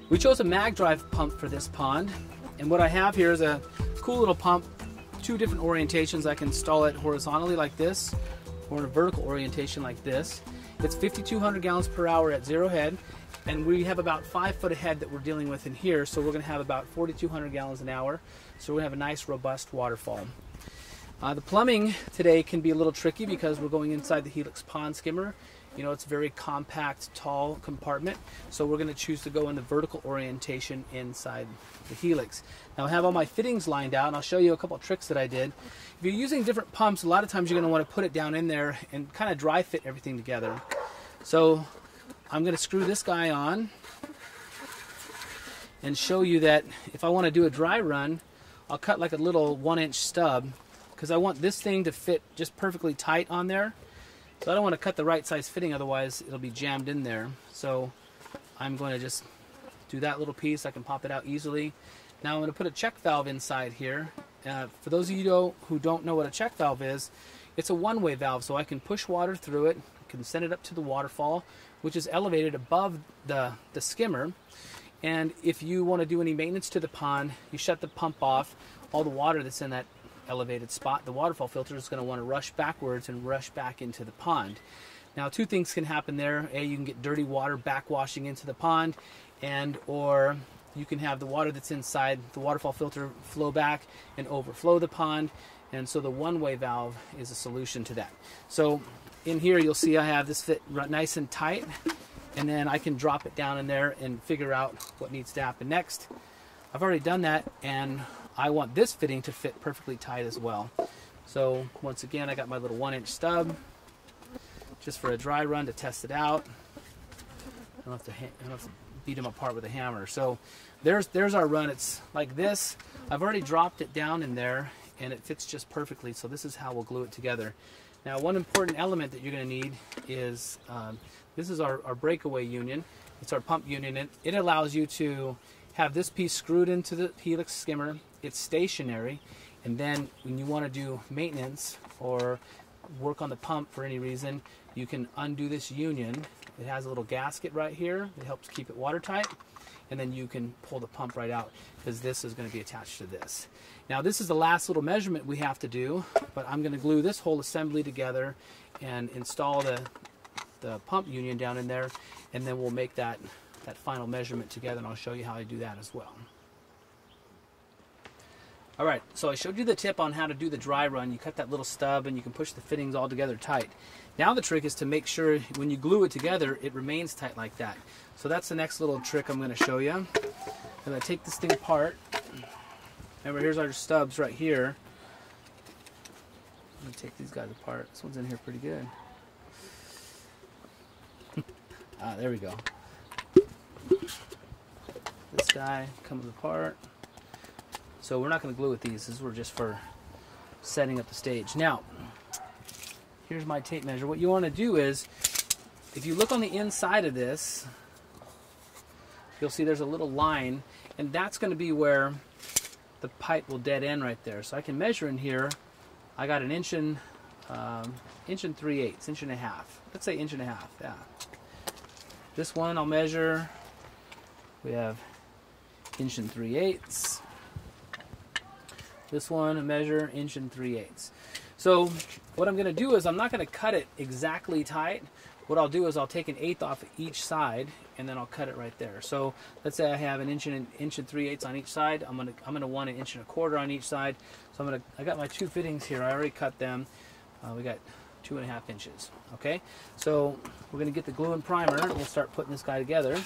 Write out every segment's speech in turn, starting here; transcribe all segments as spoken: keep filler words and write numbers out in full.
We chose a mag drive pump for this pond, and what I have here is a cool little pump, two different orientations. I can install it horizontally like this, or in a vertical orientation like this. It's fifty-two hundred gallons per hour at zero head, and we have about five foot of head that we're dealing with in here, so we're going to have about forty-two hundred gallons an hour, so we're going to have a nice robust waterfall. Uh, the plumbing today can be a little tricky because we're going inside the Helix pond skimmer. You know, it's a very compact, tall compartment, so we're going to choose to go in the vertical orientation inside the Helix. Now I have all my fittings lined out, and I'll show you a couple of tricks that I did. If you're using different pumps, a lot of times you're going to want to put it down in there and kind of dry fit everything together. So I'm going to screw this guy on and show you that if I want to do a dry run, I'll cut like a little one inch stub, because I want this thing to fit just perfectly tight on there. So I don't want to cut the right size fitting, otherwise it'll be jammed in there. So I'm going to just do that little piece. I can pop it out easily. Now I'm going to put a check valve inside here. Uh, for those of you who don't know what a check valve is, it's a one-way valve, so I can push water through it, I can send it up to the waterfall, which is elevated above the, the skimmer. And if you want to do any maintenance to the pond, you shut the pump off, all the water that's in that elevated spot, the waterfall filter is going to want to rush backwards and rush back into the pond. Now two things can happen there. A, you can get dirty water backwashing into the pond, and or you can have the water that's inside the waterfall filter flow back and overflow the pond, and so the one-way valve is a solution to that. So in here you'll see I have this fit nice and tight, and then I can drop it down in there and figure out what needs to happen next. I've already done that, and I want this fitting to fit perfectly tight as well. So once again, I got my little one inch stub just for a dry run to test it out. I don't have to, I don't have to beat them apart with a hammer. So there's, there's our run. It's like this. I've already dropped it down in there, and it fits just perfectly. So this is how we'll glue it together. Now one important element that you're going to need is, um, this is our, our breakaway union. It's our pump union. It, it allows you to have this piece screwed into the Helix skimmer. It's stationary, and then when you want to do maintenance or work on the pump for any reason, you can undo this union. It has a little gasket right here. It helps keep it watertight, and then you can pull the pump right out, because this is going to be attached to this. Now this is the last little measurement we have to do, but I'm going to glue this whole assembly together and install the, the pump union down in there, and then we'll make that that final measurement together, and I'll show you how I do that as well. Alright, so I showed you the tip on how to do the dry run. You cut that little stub and you can push the fittings all together tight. Now the trick is to make sure when you glue it together, it remains tight like that. So that's the next little trick I'm going to show you. I'm going to take this thing apart. Remember, here's our stubs right here. I'm going to take these guys apart. This one's in here pretty good. Ah, there we go. This guy comes apart. So we're not going to glue with these. This is just for setting up the stage. Now, here's my tape measure. What you want to do is, if you look on the inside of this, you'll see there's a little line, and that's going to be where the pipe will dead end right there. So I can measure in here. I got an inch and um, inch and three eighths, inch and a half. Let's say inch and a half. Yeah. This one I'll measure. We have inch and three eighths. This one, a measure, inch and three eighths. So what I'm going to do is I'm not going to cut it exactly tight. What I'll do is I'll take an eighth off each side, and then I'll cut it right there. So let's say I have an inch and inch and three eighths on each side. I'm going to I'm going to want an inch and a quarter on each side. So I'm going to I got my two fittings here. I already cut them. Uh, we got two and a half inches. Okay. So we're going to get the glue and primer, and we'll start putting this guy together.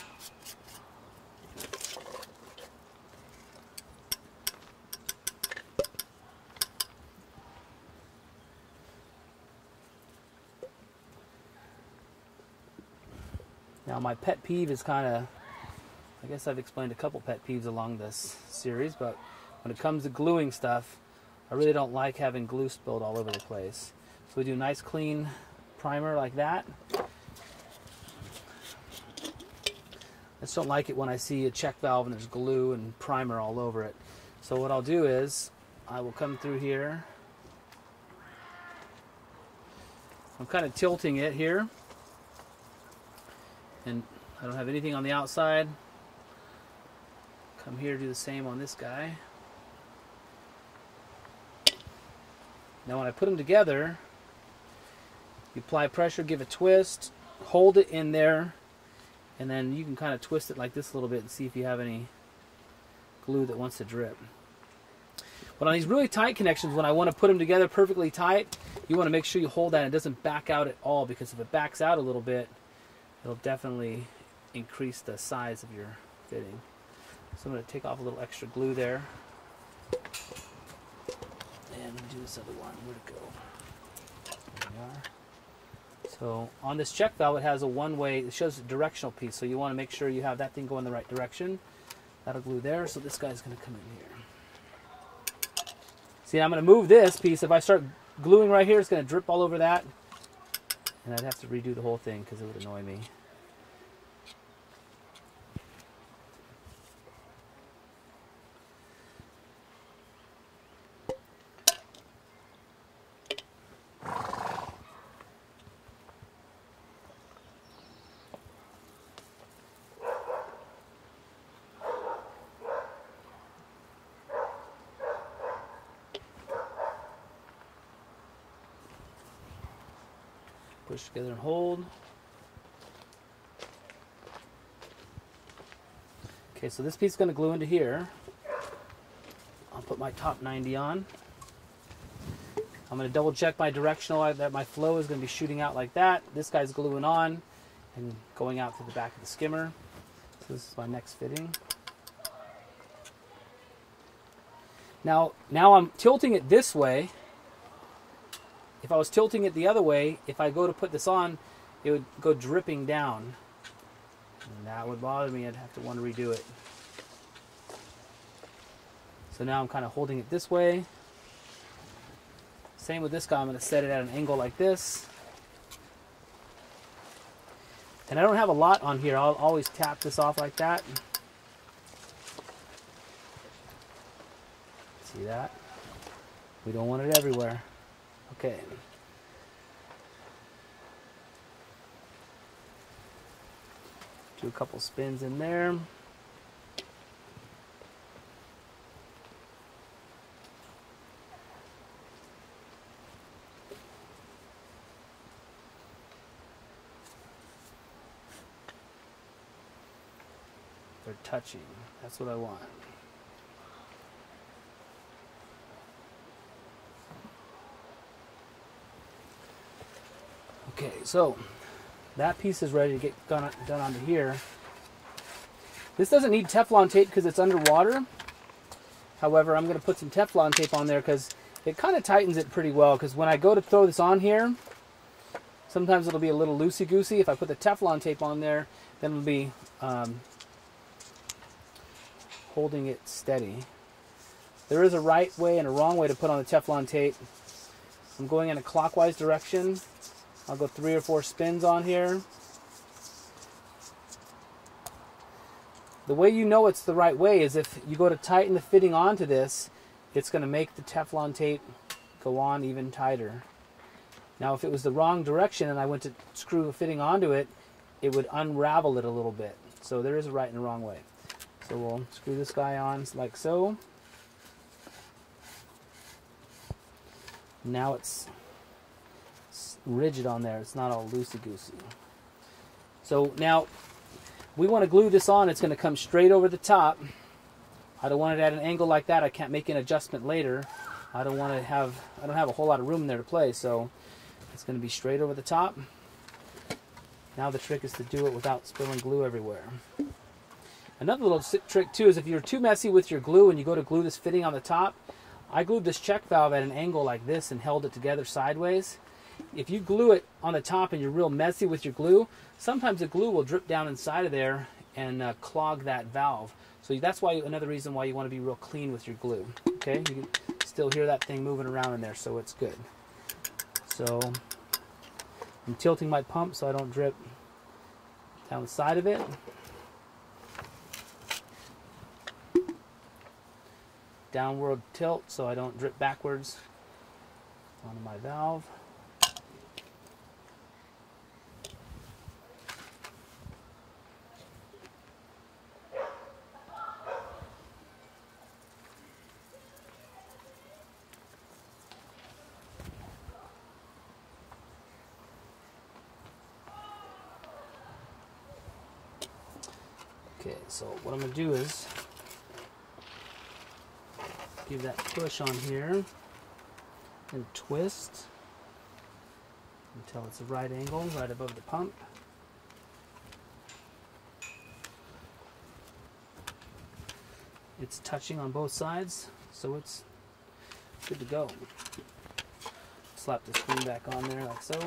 Now my pet peeve is kind of, I guess I've explained a couple pet peeves along this series, but when it comes to gluing stuff, I really don't like having glue spilled all over the place. So we do a nice clean primer like that. I just don't like it when I see a check valve and there's glue and primer all over it. So what I'll do is, I will come through here. I'm kind of tilting it here. And I don't have anything on the outside. Come here, do the same on this guy. Now when I put them together, you apply pressure, give a twist, hold it in there, and then you can kind of twist it like this a little bit and see if you have any glue that wants to drip. But on these really tight connections, when I want to put them together perfectly tight, you want to make sure you hold that and it doesn't back out at all, because if it backs out a little bit, it'll definitely increase the size of your fitting. So I'm going to take off a little extra glue there. And do this other one. Where'd it go? There we are. So on this check valve, it has a one-way, it shows a directional piece, so you want to make sure you have that thing go in the right direction. That'll glue there, so this guy's going to come in here. See, I'm going to move this piece. If I start gluing right here, it's going to drip all over that, and I'd have to redo the whole thing because it would annoy me. Push together and hold. Okay, so this piece is going to glue into here. I'll put my top ninety on. I'm going to double check my directional, that my flow is going to be shooting out like that. This guy's gluing on and going out to the back of the skimmer. So this is my next fitting. Now, now I'm tilting it this way. If I was tilting it the other way, if I go to put this on, it would go dripping down. And that would bother me. I'd have to want to redo it. So now I'm kind of holding it this way. Same with this guy. I'm going to set it at an angle like this. And I don't have a lot on here. I'll always tap this off like that. See that? We don't want it everywhere. Okay. Do a couple spins in there. They're touching. That's what I want. Okay, so that piece is ready to get done, done onto here. This doesn't need Teflon tape because it's underwater. However, I'm going to put some Teflon tape on there because it kind of tightens it pretty well. Because when I go to throw this on here, sometimes it'll be a little loosey-goosey. If I put the Teflon tape on there, then it'll be um, holding it steady. There is a right way and a wrong way to put on the Teflon tape. I'm going in a clockwise direction. I'll go three or four spins on here. The way you know it's the right way is if you go to tighten the fitting onto this, it's going to make the Teflon tape go on even tighter. Now if it was the wrong direction and I went to screw a fitting onto it, it would unravel it a little bit. So there is a right and a wrong way. So we'll screw this guy on like so. Now it's rigid on there. It's not all loosey-goosey. So now we want to glue this on. It's going to come straight over the top. I don't want it at an angle like that. I can't make an adjustment later. I don't want to have I don't have a whole lot of room there to play, so it's going to be straight over the top. Now the trick is to do it without spilling glue everywhere. Another little trick too is if you're too messy with your glue and you go to glue this fitting on the top, I glued this check valve at an angle like this and held it together sideways. If you glue it on the top and you're real messy with your glue, sometimes the glue will drip down inside of there and uh, clog that valve. So that's why another reason why you want to be real clean with your glue. Okay, you can still hear that thing moving around in there, so it's good. So I'm tilting my pump so I don't drip down the side of it. Downward tilt so I don't drip backwards onto my valve. Okay, so what I'm going to do is give that push on here and twist until it's a right angle, right above the pump. It's touching on both sides, so it's good to go. Slap the screen back on there like so.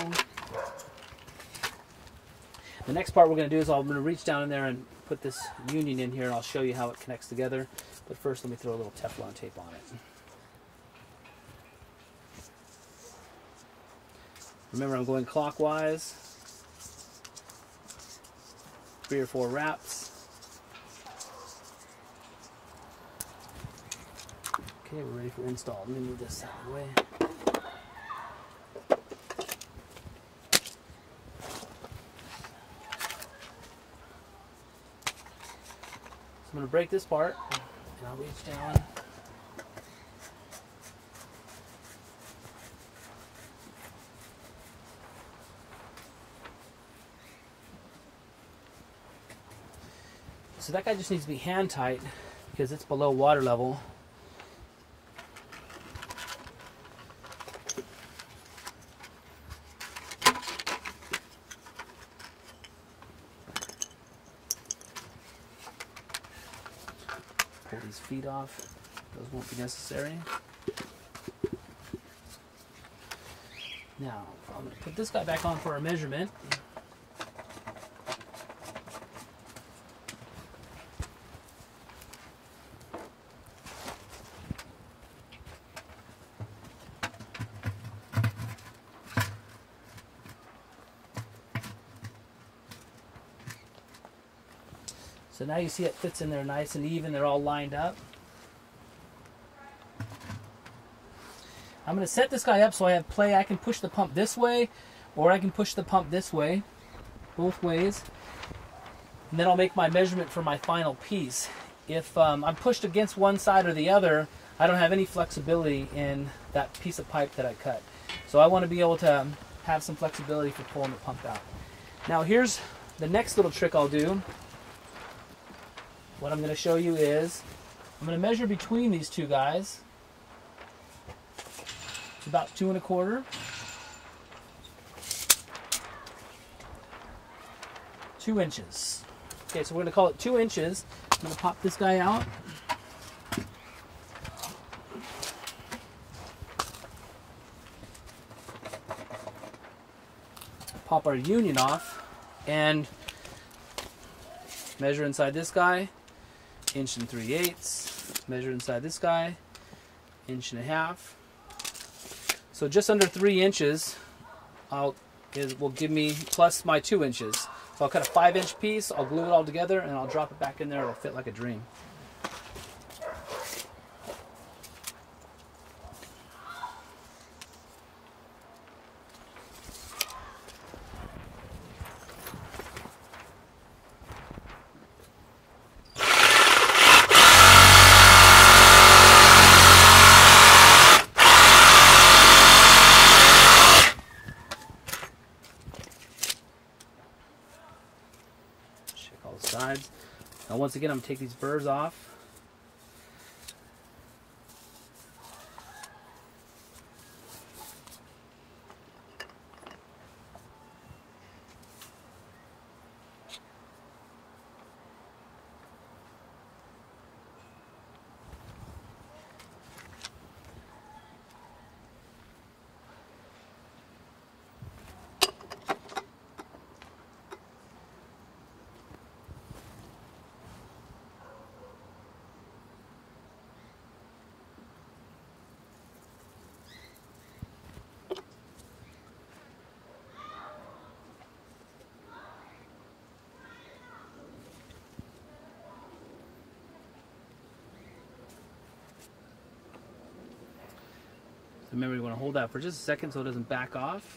The next part we're going to do is I'm going to reach down in there and put this union in here, and I'll show you how it connects together. But first, let me throw a little Teflon tape on it. Remember, I'm going clockwise. Three or four wraps. Okay, we're ready for install. Let me move this out of the way. I'm going to break this part, and I'll reach down. So that guy just needs to be hand tight because it's below water level. Pull these feet off. Those won't be necessary. Now, I'm going to put this guy back on for our measurement. So now you see it fits in there nice and even. They're all lined up. I'm going to set this guy up so I have play. I can push the pump this way, or I can push the pump this way, both ways. And then I'll make my measurement for my final piece. If um, I'm pushed against one side or the other, I don't have any flexibility in that piece of pipe that I cut. So I want to be able to have some flexibility for pulling the pump out. Now here's the next little trick I'll do. What I'm going to show you is, I'm going to measure between these two guys. It's about two and a quarter. Two inches. Okay, so we're going to call it two inches. I'm going to pop this guy out. Pop our union off and measure inside this guy. Inch and three eighths. Measure inside this guy, inch and a half. So just under three inches I'll, is, will give me plus my two inches. So I'll cut a five inch piece, I'll glue it all together, and I'll drop it back in there. It'll fit like a dream. Sides. Now once again, I'm going to take these burrs off. Remember, you want to hold that for just a second so it doesn't back off.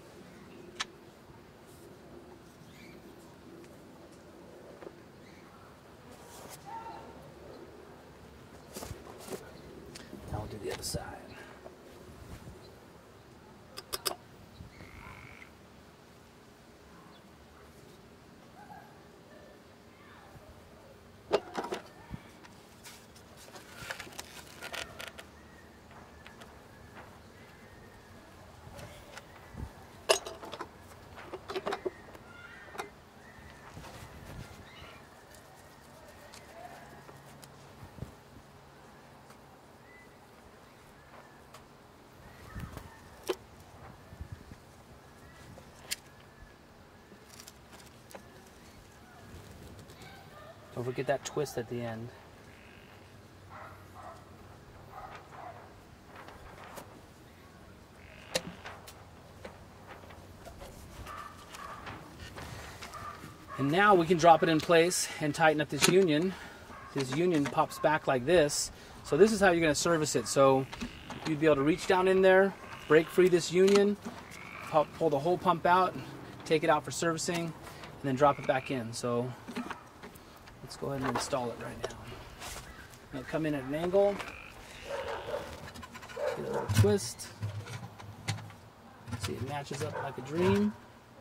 Now we'll do the other side. Or we get that twist at the end. And now we can drop it in place and tighten up this union. This union pops back like this. So this is how you're going to service it. So you'd be able to reach down in there, break free this union, pull the whole pump out, take it out for servicing, and then drop it back in. So let's go ahead and install it right now. It'll come in at an angle, get a little twist. See, it matches up like a dream.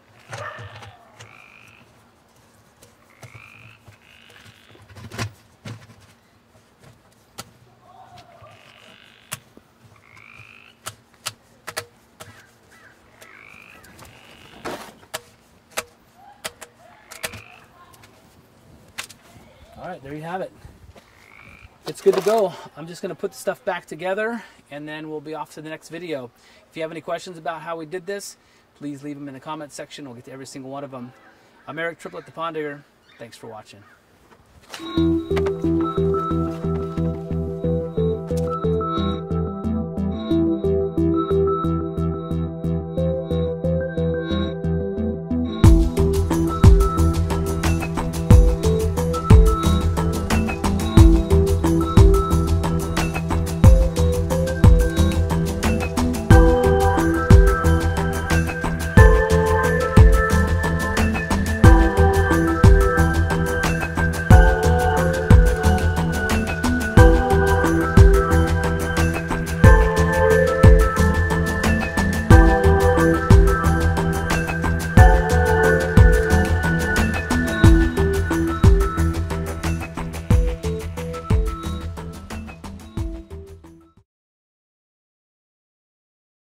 All right, there you have it. It's good to go. I'm just going to put the stuff back together, and then we'll be off to the next video. If you have any questions about how we did this, please leave them in the comment section. We'll get to every single one of them. I'm Eric Triplett, the Pond Digger. Thanks for watching.